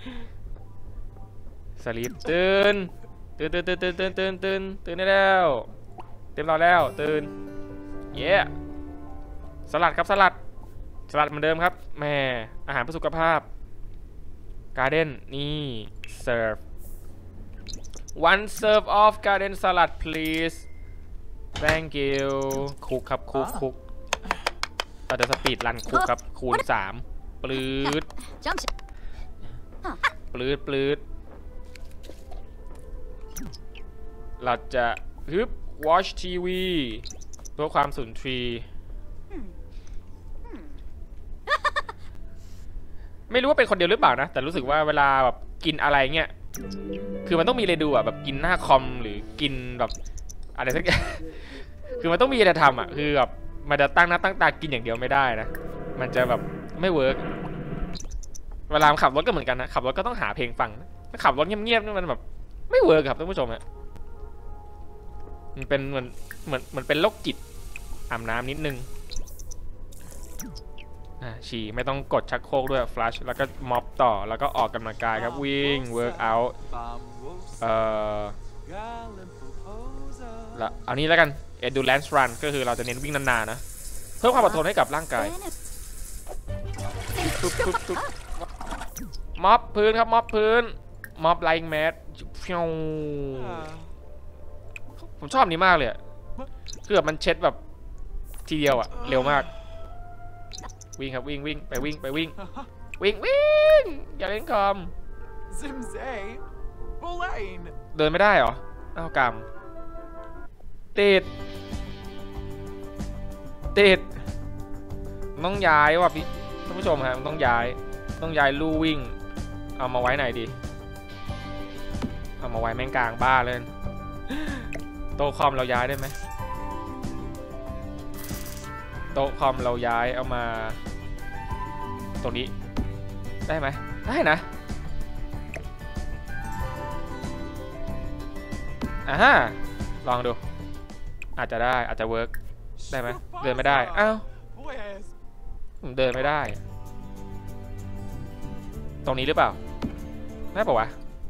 Speaker 1: สลีปตื่นตื่นตื่นตื่นตื่นตื่นตื่นตื่นได้แล้วเต็มรอแล้วตื่นเย้สลัดครับสลัดสลัดเหมือนเดิมครับแม่อาหารเพื่อสุขภาพการ์เด้นนี่เสิร์ฟ one serve of garden salad please thank you คุกครับคุกคุกเราจะสปีดรันคุกครับคูณสามปลืดปลืดปลืดเราจะฮึบ watch ที วีเพื่อความสุนทรีไม่รู้ว่าเป็นคนเดียวหรือเปล่านะแต่รู้สึกว่าเวลาแบบกินอะไรเงี้ยคือมันต้องมีอะไรดูอ่ะแบบกินหน้าคอมหรือกินแบบอะไรสักอย่างคือมันต้องมีอะไรทำอ่ะคือแบบมันจะตั้งหน้าตั้งตากินอย่างเดียวไม่ได้นะมันจะแบบไม่เวิร์กเวลาขับรถก็เหมือนกันนะขับรถก็ต้องหาเพลงฟังขับรถเงียบๆนี่มันแบบไม่เวิร์กครับท่านผู้ชมฮะมันเป็นเหมือนเหมือนเหมือนเป็นโรคจิตอาบน้ำนิดนึงฉี่ไม่ต้องกดชักโครกด้วยฟลัชแล้วก็ม็อบต่อแล้วก็ออกกำลังกายครับวิ่งเวิร์กเอาท์เอ่อแล้วเอานี้แล้วกัน endurance run ก็คือเราจะเน้นวิ่งนานๆนะเพิ่มความอดทนให้กับร่างกายม็อบพื้นครับม็อบพื้นม็อบไลน์แมสผมชอบนี้มากเลยคือแบบมันเช็ดแบบทีเดียวอะเร็วมากวิ่งครับวิ่งวิ่งไปวิ่งไปวิ่งวิ่งวิ่งอย่าเล่นคอมเดินไม่ได้เหรออ้าวกำติดติดต้องย้ายว่ะพี่ท่านผู้ชมครับต้องย้ายต้องย้ายลู่วิ่งเอามาไว้ไหนดีเอามาไว้แม่งกลางบ้านเลยโต๊ะคอมเราย้ายได้ไหมโต๊ะคอมเราย้ายเอามาตรงนี้ได้ไหมได้นะอ่าฮะลองดูอาจจะได้อาจจะเวิร์กได้ไหมเดินไม่ได้อ้าวผมเดินไม่ได้ตรงนี้หรือเปล่าได้ป่าววะ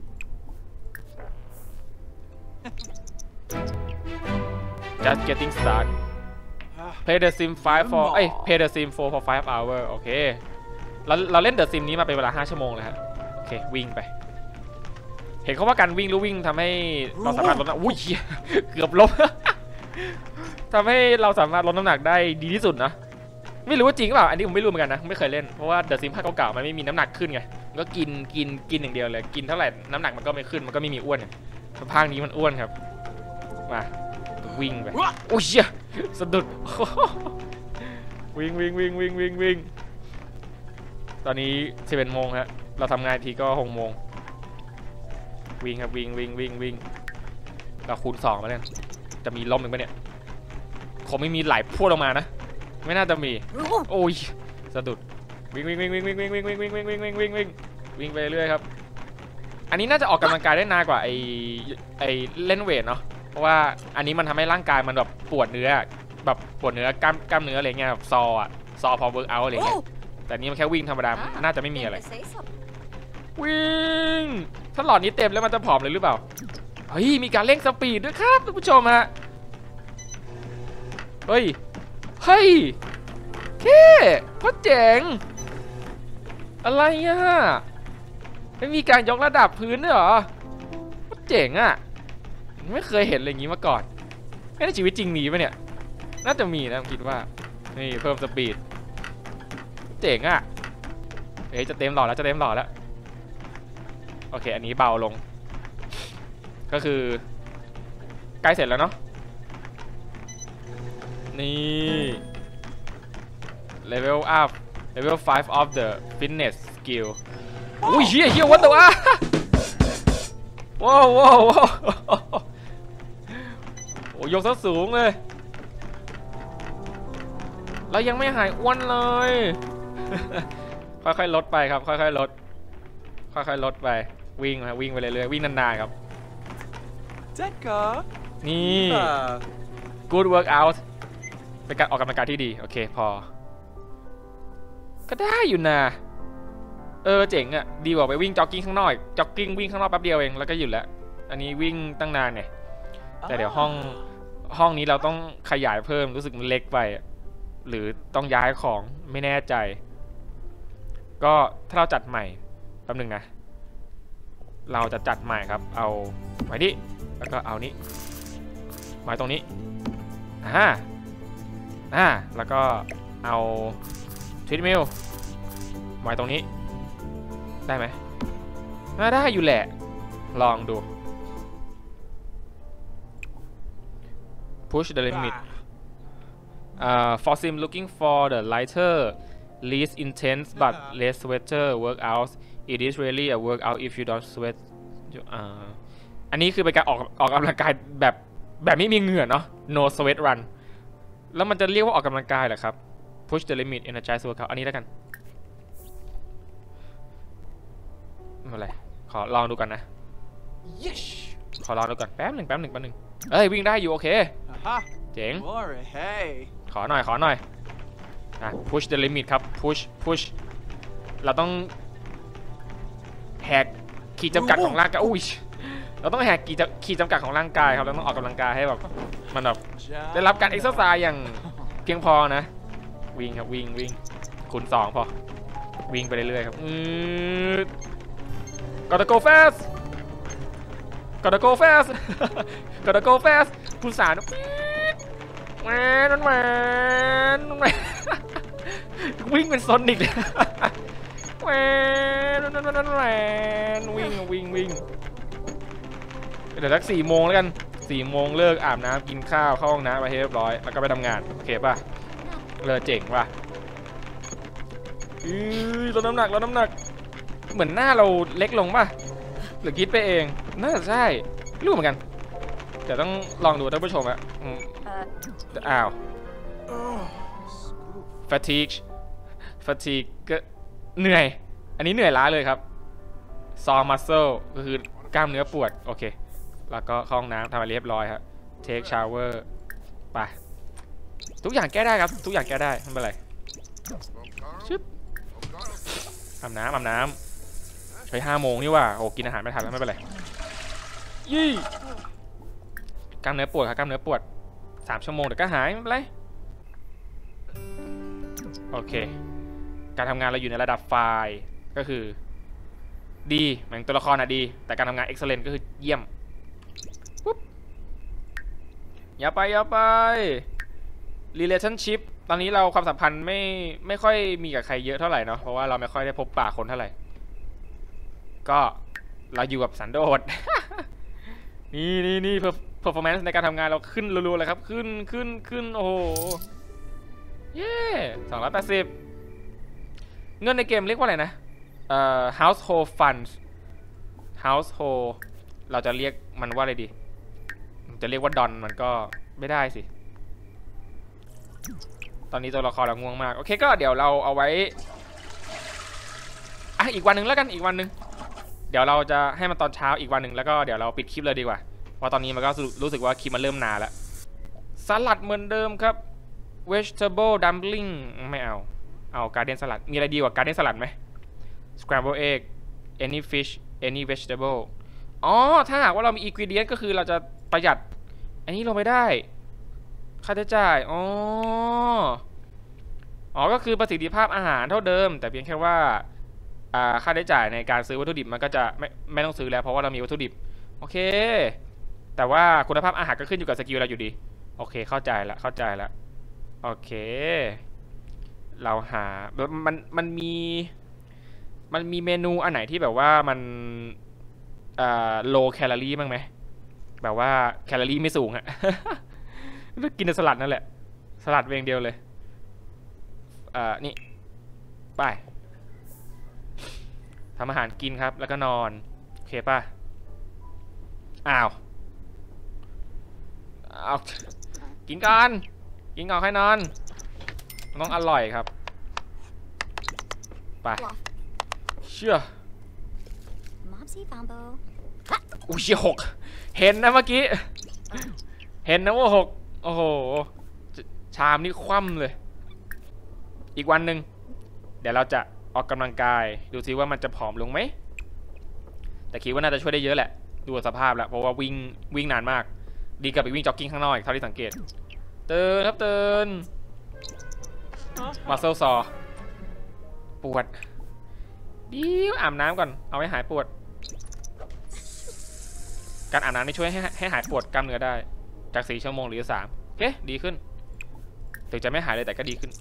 Speaker 1: just getting start play the sim five for เอ้ย play the sim four for five hour โอเคเราเราเล่น the sim นี้มาเป็นเวลาห้าชั่วโมงแล้วฮะโอเควิ่งไปเห็นเขาว่าการวิ่งหรือวิ่งทำให้เราสามารถลดน้ำอุ้ยเกือบล้มทำให้เราสามารถลดน้ำหนักได้ดีที่สุดนะไม่รู้ว่าจริงหรือเปล่าอันนี้ผมไม่รู้เหมือนกันนะไม่เคยเล่นเพราะว่า the sim ภาคเก่าๆมันไม่มีน้ำหนักขึ้นไงก็กินกินกินอย่างเดียวเลยกินเท่าไหร่น้ำหนักมันก็ไม่ขึ้นมันก็ไม่มีอ้วนไงภาคนี้มันอ้วนครับมาวิ่งไปโอ้ยสะดุดวิ่งวิ่งวิ่งวิ่งวิ่งวิ่งตอนนี้สิบเอ็ดโมงฮะเราทำงานทีก็หกโมงวิ่งครับวิ่งวิ่งวิ่งวิ่งเราคูณสองมาเนี่ยจะมีล้มหนึ่งปะเนี่ยคงไม่มีไหลพุ่งลงมานะไม่น่าจะมีโอ้ยสะดุดวิ่งวิ่งวิ่งวิ่งวิ่งวิ่งวิ่งวิ่งวิ่งวิ่งวิ่งวิ่งวิ่งวิ่งวิ่งไปเรื่อยครับอันนี้น่าจะออกกำลังกายได้นานกว่าไอไอเล่นเวทเนาะเพราะว่าอันนี้มันทำให้ร่างกายมันแบบปวดเนื้อแบบปวดเนื้อกล้ามกล้ามเนื้ออะไรเงี้ยแบบซออะซอพอเวิร์กเอาอะไรเงี้ยแต่นี้มันแค่วิ่งธรรมดาน่าจะไม่มีอะไรวิ่งถ้าหลอดนี้เต็มแล้วมันจะผอมเลยหรือเปล่าเฮ้ยมีการเร่งสปีดด้วยครับท่านผู้ชมฮะเฮ้ยเฮ้ยเท่โคตรเจ๋งอะไรอ่ะไม่มีการยกระดับพื้นด้วยเหรอโคตรเจ๋งอ่ะไม่เคยเห็นอะไรอย่างนี้มาก่อนในชีวิตจริงมีปะเนี่ยน่าจะมีนะผมคิดว่านี่เพิ่มสปีดเจ๋งอ่ะเฮ้ยจะเต็มหลอดแล้วจะเต็มหลอดแล้วโอเคอันนี้เบาลงก็คือใกล้เสร็จแล้วเนาะนี่ level up level five of the fitness skill อุ้ยเฮียเฮียวัดตัวอ่ะว้าวว้าวว้าวโอ้ยกซะสูงเลยแล้วยังไม่หายอ้วนเลยค่อยๆลดไปครับค่อยๆลดค่อยๆลดไปวิ่งนะวิ่งไปเรื่อยๆวิ่งนานๆครับนี่ good workout เป็นการออกกำลังกายที่ดีโอเคพอก็ได้อยู่นะเออเจ๋งอ่ะดีกว่าไปวิ่งจ็อกกิ้งข้างนอกจ็อกกิ้งวิ่งข้างนอกแป๊บเดียวเองแล้วก็หยุดแล้วอันนี้วิ่งตั้งนานไงแต่เดี๋ยวห้องห้องนี้เราต้องขยายเพิ่มรู้สึกมันเล็กไปหรือต้องย้ายของไม่แน่ใจก็ถ้าเราจัดใหม่แป๊บนึงนะเราจะจัดใหม่ครับเอาไว้นี่แล้วก็เอานี้ไว้ตรงนี้อ่าอ่าแล้วก็เอาทรีดมิลไว้ตรงนี้ได้ไหมได้อยู่แหละลองดู push the limit uh, for sim looking for the lighter least intense but less sweater workouts it is really a workout if you don't sweat อันนี้คือเป็นการออกออกกำลังกายแบบแบบไม่มีเหงื่อเนาะ no sweat run แล้วมันจะเรียกว่าออกกำลังกายเหรอครับ push the limit energize workout อันนี้แล้วกันอะไรขอลองดูก่อนนะขอลองดูก่อนแป๊บหนึ่งแป๊บหนึ่งแป๊บหนึ่งเอ้ยวิ่งได้อยู่โอเคเจ๋งขอหน่อยขอหน่อยนะ push the limit ครับ push push เราต้องแหกขีดจำกัดของร่างกายอุ้ยเราต้องแหกขีดขีดจำกัดของร่างกายครับเราต้องออกกำลังกายให้แบบมันแบบได้รับการเอ็กซ์ไซส์อย่างเพียงพอนะวิ่งครับวิ่งวิ่งคูณสองพอวิ่งไปเรื่อยๆครับอือ gotta go fast gotta go fast gotta go fast คุณสารแมนแมนแมนวิ่งเป็นโซนิกเลยแมนแมนแมนวิ่งวิ่งวิ่งเดี๋ยวสักสี่โมงแล้วกันสี่โมงเลิกอาบน้ำกินข้าวเข้าห้องน้ำไปให้เรียบร้อยแล้วก็ไปทำงานโอเคป่ะเลิกเจ๋งป่ะอือลดน้ำหนักลดน้ำหนักเหมือนหน้าเราเล็กลงป่ะหรือคิดไปเองน่าจะใช่ไม่รู้เหมือนกันแต่ต้องลองดูท่านผู้ชมอะอ้าว fatigue fatigue ก็เหนื่อยอันนี้เหนื่อยล้าเลยครับ sore muscle ก็คือกล้ามเนื้อปวดโอเคแล้วก็เข้าห้องน้ำทำอะไรเรียบร้อยครับ take shower ไปทุกอย่างแก้ได้ครับทุกอย่างแก้ได้ไม่เป็นไรชึบอาบน้ำอาบน้ำไปห้าโมงนี่ว่าโอ้กินอาหารไม่ทันแล้วไม่เป็นไรยี่กล้ามเนื้อปวดครับกล้ามเนื้อปวดสามชั่วโมงเดี๋ยวก็หายไม่เป็นไรโอเคการทำงานเราอยู่ในระดับไฟล์ก็คือดีเหมือนตัวละครอะดีแต่การทำงาน excellent ก็คือเยี่ยมปุ๊บอย่าไปอย่าไป relationship ตอนนี้เราความสัมพันธ์ไม่ไม่ค่อยมีกับใครเยอะเท่าไหร่เนาะเพราะว่าเราไม่ค่อยได้พบปะคนเท่าไหร่ก็เราอยู่กับสันโดษ นี่นี่นี่ performance ในการทำงานเราขึ้นรัวๆเลยครับขึ้นขึ้นขึ้นโอ้โหเย้สองร้อยแปดสิบเงินในเกมเรียกว่าอะไรนะเอ่อ household funds household เราจะเรียกมันว่าอะไรดีจะเรียกว่าดอนมันก็ไม่ได้สิตอนนี้ตัวละครเราง่วงมากโอเคก็เดี๋ยวเราเอาไว้อ่ะอีกวันหนึ่งแล้วกันอีกวันหนึ่งเดี๋ยวเราจะให้มันตอนเช้าอีกวันหนึ่งแล้วก็เดี๋ยวเราปิดคลิปเลยดีกว่าเพราะตอนนี้มันก็รู้สึกว่าคลิปมันเริ่มนานแล้วสลัดเหมือนเดิมครับ vegetable dumpling ไม่เอาเอา garden salad มีอะไรดีกว่า garden salad ไหม scrambled egg any fish any vegetable อ๋อถ้าหากว่าเรามี ingredient ก็คือเราจะประหยัดอันนี้ลงไปได้ค่าใช้จ่ายอ๋ออ๋อก็คือประสิทธิภาพอาหารเท่าเดิมแต่เพียงแค่ว่าค่าใช้จ่ายในการซื้อวัตถุดิบมันก็จะไม่ไม่ต้องซื้อแล้วเพราะว่าเรามีวัตถุดิบโอเคแต่ว่าคุณภาพอาหารก็ขึ้นอยู่กับสกิลเราอยู่ดีโอเคเข้าใจละเข้าใจละโอเคเราหามันมันมีมันมีเมนูอันไหนที่แบบว่ามันอ่า low calorie บ้างไหมแบบว่าแคลอรี่ไม่สูงอะ กินแต่สลัดนั่นแหละสลัดเพียงเดียวเลยอ่านี่ไปทำอาหารกินครับแล้วก็นอนโอเคป่ะอ้าวเอากินก่อนกินก่อนค่อยนอนต้องอร่อยครับไปเชื่ออุ้ยเชี่ยหกเห็นนะเมื่อกี้เห็นนะว่าหกโอ้โหชามนี่คว่ำเลยอีกวันหนึ่งเดี๋ยวเราจะออกกำลังกายดูซิว่ามันจะผอมลงไหมแต่คิดว่าน่าจะช่วยได้เยอะแหละดูสภาพแล้วเพราะว่าวิ่งวิ่งนานมากดีกับไปวิ่งจ็อกกิ้งข้างนอกอีกเท่าที่สังเกตเตือนครับเตือนมัสเซลซอปวดดิวอาบน้ำก่อนเอาไว้หายปวดการอาบน้ำนี่ช่วยให้ให้หายปวดกล้ามเนื้อได้จากสี่ชั่วโมงหรือสามโอเคดีขึ้นถึงจะไม่หายเลยแต่ก็ดีขึ้น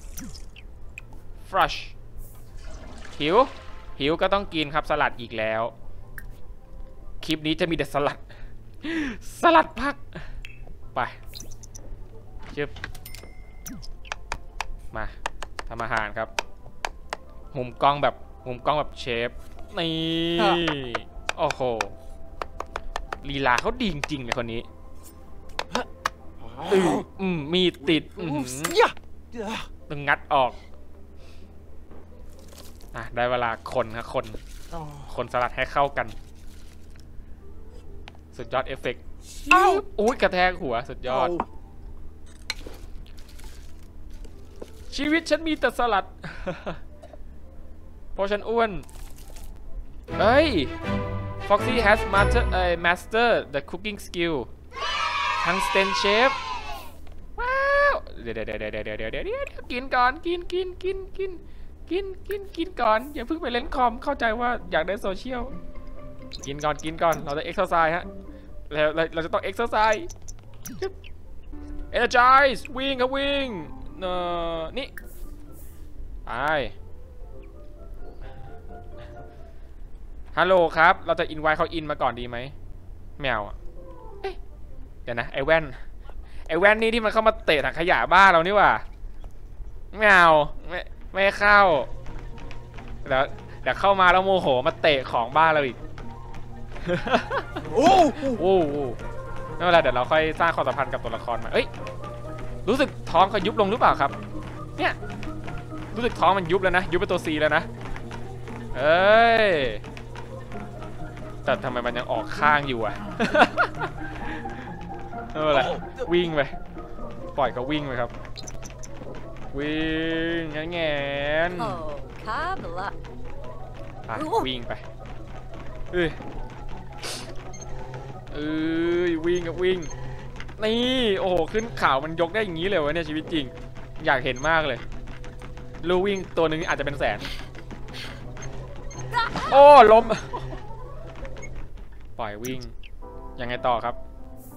Speaker 1: fresh หิวหิวก็ต้องกินครับสลัดอีกแล้วคลิปนี้จะมีแต่สลัดสลัดพักไปชึบมาทำอาหารครับมุมกล้องแบบมุมกล้องแบบเชฟนี่โอ้โหลีลาเขาดีจริงๆเลยคนนี้อืมอืมมีติดต้องงัดออกอ่ะได้เวลาคนครับคนคนสลัดให้เข้ากันสุดยอดเอฟเฟกต์อุ้ยกระแทกหัวสุดยอดชีวิตฉันมีแต่สลัด เพราะฉันอ้วนเฮ้ย Foxy has master เอ่อ master the cooking skill ทั้ง stand chef ว้าวเดี๋ยวเดี๋ยวเดี๋ยวเดี๋ยวเดี๋ยวเดี๋ยวเดี๋ยวกินก่อนกินกินกินกินกินกินกินก่อนอย่าเพิ่งไปเล่นคอมเข้าใจว่าอยากได้โซเชียลกินก่อนกินก่อนเราจะเอ็กซ์ไซส์ฮะแล้วเราจะต้องเอ็กซ์ไซส์ energize วิ่งครับวิ่งเอ่อนี่ไปฮัลโหลครับเราจะอินไวท์เขาอินมาก่อนดีไหมแมวอ่ะเอ๊ะเดี๋ยวนะไอแว่นไอแว่นนี่ที่มันเข้ามาเตะถังขยะบ้านเรานี่ว่ะแมวไม่ไม่เข้าเดี๋ยวเดี๋ยวเข้ามาแล้วโมโหมาเตะของบ้านเราอีกโอ้โหไม่เป็นไรเดี๋ยวเราค่อยสร้างความสัมพันธ์กับตัวละครมาเอ้ยรู้สึกท้องเขายุบลงหรือเปล่าครับเนี่ยรู้สึกท้องมันยุบแล้วนะยุบเป็นตัวซีแล้วนะเอ้ยแต่ทำไมมันยังออกข้างอยู่อ่ะไม่เป็นไรวิ่งไปปล่อยเขาวิ่งไปครับวิ่งแงนแงนไปวิ่งไปเอ้ยเอ้ยวิ่งกับวิ่งนี่โอ้โหขึ้นข่าวมันยกได้อย่างนี้เลยวะเนี่ยชีวิตจริงอยากเห็นมากเลยลูวิ่งตัวหนึ่งอาจจะเป็นแสนโอ้ล้มปล่อยวิ่งยังไงต่อครับ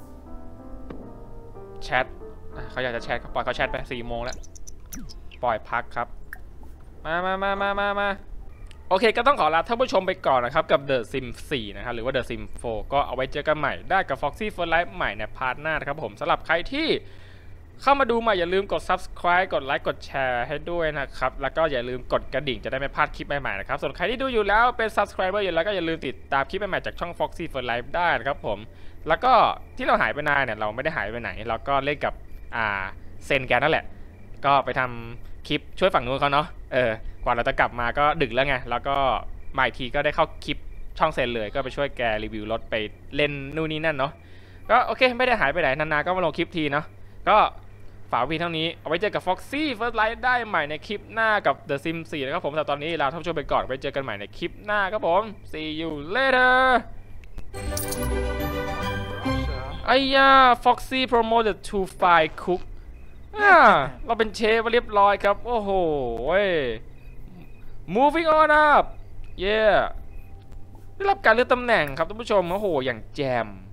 Speaker 1: แชทเขาอยากจะแชทปล่อยเขาแชทไปสี่โมงแล้วปล่อยพักครับมามามามามามาโอเคก็ต้องขอลาท่านผู้ชมไปก่อนนะครับกับ The Sims โฟร์นะครับหรือว่า The Sims โฟร์ก็เอาไว้เจอกันใหม่ได้กับ Foxy First Life ใหม่ในพาร์ทหน้านะครับผมสำหรับใครที่เข้ามาดูใหม่อย่าลืมกด Subscribe กดไลค์กดแชร์ให้ด้วยนะครับแล้วก็อย่าลืมกดกระดิ่งจะได้ไม่พลาดคลิปใหม่ๆนะครับส่วนใครที่ดูอยู่แล้วเป็น Subscriber อยู่แล้วก็อย่าลืมติดตามคลิปใหม่ๆจากช่อง Foxy First Life ได้นะครับผมแล้วก็ที่เราหายไปนานเนี่ยเราไม่ได้หายไปไหนเราก็เล่นกับอ่าเซนแกนั่นแหละก็ไปทำคลิปช่วยฝั่งนู้นเขาเนาะเออกว่าเราจะกลับมาก็ดึกแล้วไงแล้วก็มาอีกทีก็ได้เข้าคลิปช่องเซนเลยก็ไปช่วยแกรีวิวรถไปเล่นนู่นนี่นั่นเนาะก็โอเคไม่ได้หายไปไหนนานๆก็มาลงคลิปทีเนาะก็ฝากพี่เท่านี้เอาไว้เจอกับ Foxy First Life ได้ใหม่ในคลิปหน้ากับ The Sims โฟร์นะครับผมแต่ตอนนี้ลาท่านผู้ชมไปก่อนไว้เจอกันใหม่ในคลิปหน้าครับผม see you later ไอ้ย่า Foxy promoted to fine cook อ่าเราเป็นเชฟเรียบร้อยครับโอ้โห moving on up yeah ได้รับการเลื่อนตำแหน่งครับท่านผู้ชมโอ้โหอย่างแจม